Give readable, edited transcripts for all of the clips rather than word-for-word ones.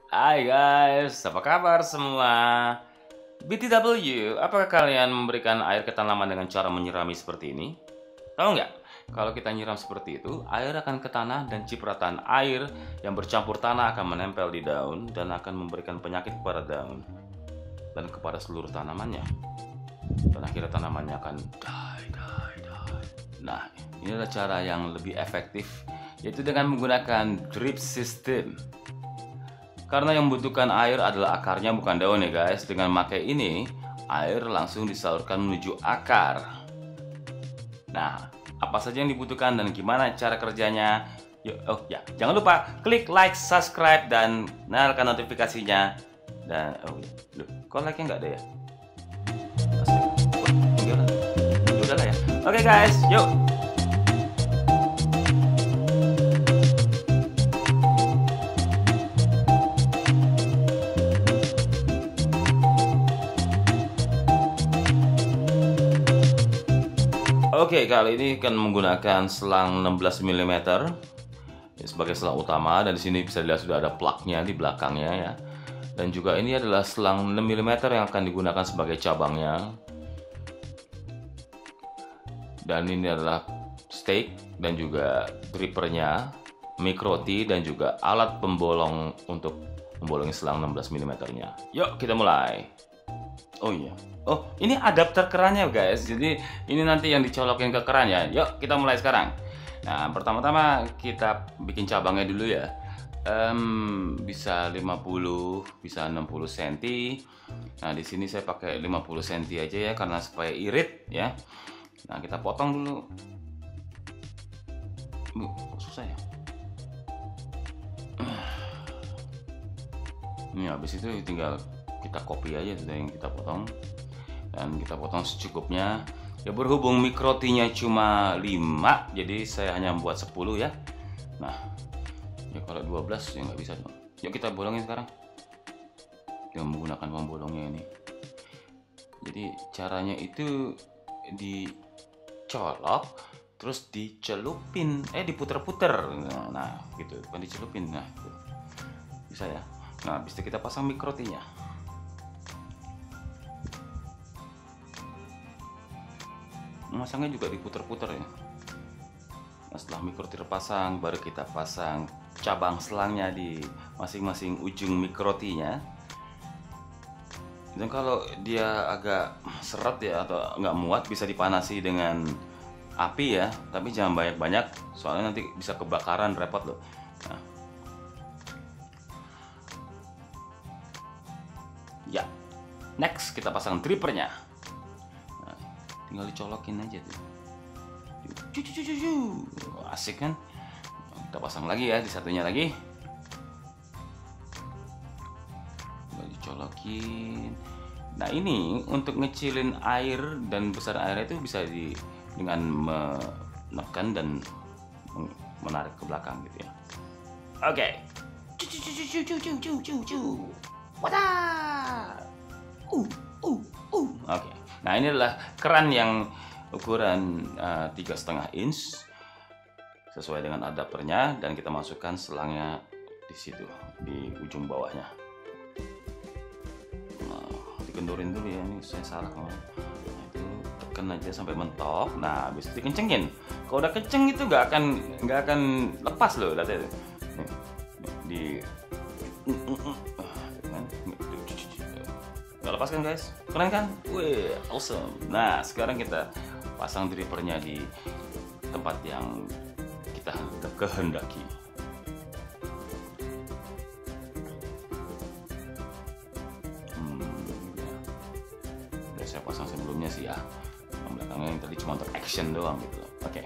Hai guys, apa kabar semua? BTW, apakah kalian memberikan air ke tanaman dengan cara menyirami seperti ini? Tahu nggak? Kalau kita nyiram seperti itu, air akan ke tanah dan cipratan air yang bercampur tanah akan menempel di daun dan akan memberikan penyakit kepada daun dan kepada seluruh tanamannya. Dan akhirnya tanamannya akan die. Nah, ini adalah cara yang lebih efektif, yaitu dengan menggunakan drip system. Karena yang membutuhkan air adalah akarnya bukan daun ya guys. Dengan pakai ini, air langsung disalurkan menuju akar. Nah, apa saja yang dibutuhkan dan gimana cara kerjanya? Jangan lupa klik like, subscribe, dan nyalakan notifikasinya. Dan kok like-nya nggak ada ya? Udah lah ya. Oke guys, yuk. Oke, kali ini akan menggunakan selang 16 mm sebagai selang utama, dan di sini bisa dilihat sudah ada plugnya di belakangnya ya. Dan juga ini adalah selang 6 mm yang akan digunakan sebagai cabangnya. Dan ini adalah stake dan juga drippernya, micro T, dan juga alat pembolong untuk membolongi selang 16 mm-nya. Yuk, kita mulai. Oh iya. Oh, ini adapter kerannya guys. Jadi ini nanti yang dicolokin ke kerannya. Yuk, kita mulai sekarang. Nah, pertama-tama kita bikin cabangnya dulu ya. Bisa 50, bisa 60 cm. Nah, di sini saya pakai 50 cm aja ya, karena supaya irit ya. Nah, kita potong dulu. Kok susah ya? Ini habis itu tinggal kita copy aja sudah yang kita potong, dan kita potong secukupnya ya. Berhubung micro T-nya cuma 5, jadi saya hanya membuat 10 ya. Nah ya, kalau 12 ya nggak bisa dong. Yuk kita bolongin sekarang dengan menggunakan pembolongnya ini. Jadi caranya itu dicolok terus dicelupin, diputer-puter. Nah gitu, bukan dicelupin. Nah gitu. Bisa ya. Nah habis itu kita pasang micro T-nya. Masangnya juga diputer-puter ya. Nah, setelah micro T terpasang, baru kita pasang cabang selangnya di masing-masing ujung micro T-nya. Dan kalau dia agak seret ya atau nggak muat, bisa dipanasi dengan api ya, tapi jangan banyak-banyak, soalnya nanti bisa kebakaran, repot loh. Nah. Ya, next kita pasang drippernya. Tinggal dicolokin aja tuh. Asik kan? Kita pasang lagi ya di satunya lagi. Tinggal dicolokin. Nah ini untuk ngecilin air dan besar airnya itu bisa dengan menekan dan menarik ke belakang gitu ya. Oke. Oke. Nah ini adalah keran yang ukuran 3,5 inch sesuai dengan adapternya, dan kita masukkan selangnya di situ di ujung bawahnya. Nah, dikendorin dulu ya, ini saya salah kalau itu tekan aja sampai mentok. Nah habis itu dikencengin. Kalau udah kenceng itu nggak akan lepas loh, lihat itu. Di nggak lepas kan guys, keren kan? Wih, awesome. Nah sekarang kita pasang drippernya di tempat yang kita kehendaki. Udah saya pasang sebelumnya sih ya, yang belakangnya yang tadi cuma untuk action doang gitu loh. Oke.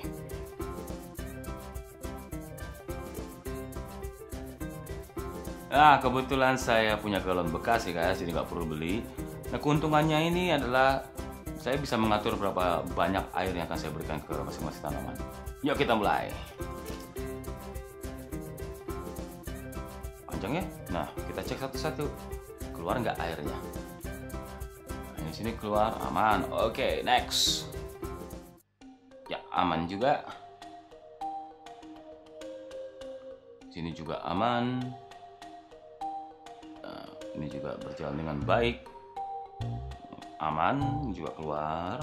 Nah kebetulan saya punya galon bekas ya guys, jadi nggak perlu beli. Nah keuntungannya ini adalah saya bisa mengatur berapa banyak air yang akan saya berikan ke masing-masing tanaman. Yuk kita mulai. Panjang ya. Nah kita cek satu-satu, keluar nggak airnya. Nah, di sini keluar, aman. Oke, next. Ya aman juga. Sini juga aman. Ini juga berjalan dengan baik, aman, juga keluar.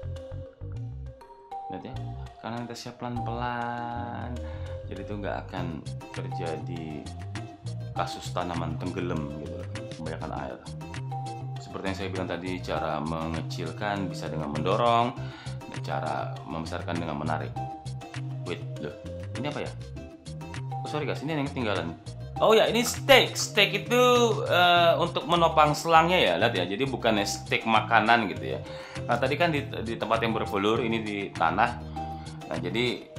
Lihat ya, karena tesnya pelan-pelan, jadi itu nggak akan terjadi kasus tanaman tenggelam gitu, kebanyakan air. Seperti yang saya bilang tadi, cara mengecilkan bisa dengan mendorong, dan cara membesarkan dengan menarik. Wait, loh, ini apa ya? Oh sorry guys, ini yang ketinggalan. Oh ya, ini steak. Steak itu untuk menopang selangnya ya, lihat ya. Jadi bukan steak makanan gitu ya. Nah tadi kan di tempat yang bervelur, ini di tanah. Nah jadi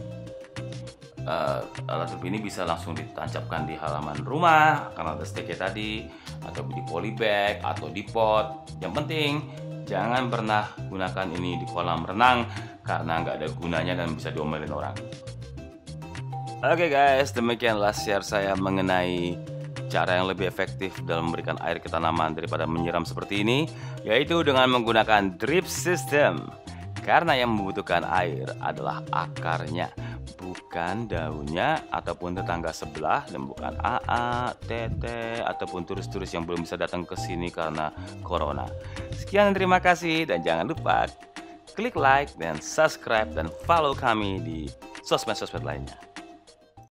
alat turbin ini bisa langsung ditancapkan di halaman rumah karena ada steaknya tadi, atau di polybag atau di pot. Yang penting jangan pernah gunakan ini di kolam renang karena nggak ada gunanya dan bisa diomelin orang. Oke guys, demikianlah share saya mengenai cara yang lebih efektif dalam memberikan air ke tanaman daripada menyiram seperti ini, yaitu dengan menggunakan drip system. Karena yang membutuhkan air adalah akarnya, bukan daunnya ataupun tetangga sebelah, dan bukan AA, Tete, ataupun turis-turis yang belum bisa datang ke sini karena corona. Sekian, terima kasih, dan jangan lupa klik like dan subscribe dan follow kami di sosmed-sosmed lainnya.